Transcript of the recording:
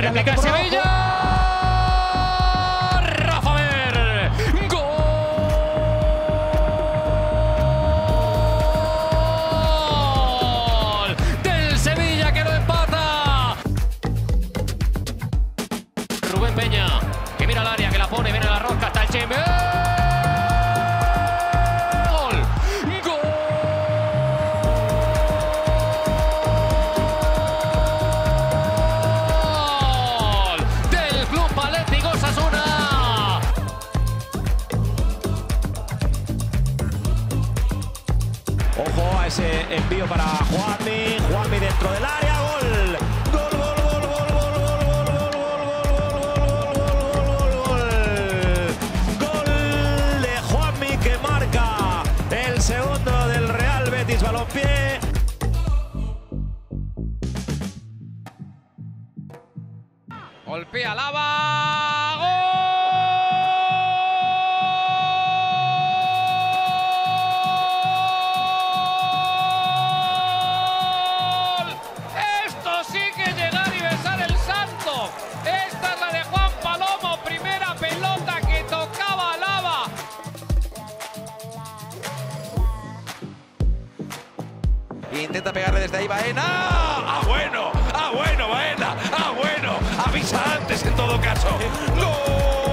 Replica el Sevilla. Rafa Ver. Gol del Sevilla que lo empata. Rubén Peña, que mira al área, que la pone, viene la rosca, está el Chimbe. Ojo a ese envío para Juanmi. Juanmi dentro del área. Gol. Gol, gol, gol, gol, gol, gol, gol de Juanmi que marca el segundo del Real Betis Balompié. Golpea Lava. ¡Gol! Sí que llegar y besar el santo. Esta es la de Juan Palomo, primera pelota que tocaba Lava. Intenta pegarle desde ahí Baena. Bueno, Baena. Bueno, avisa antes en todo caso. ¡Gol!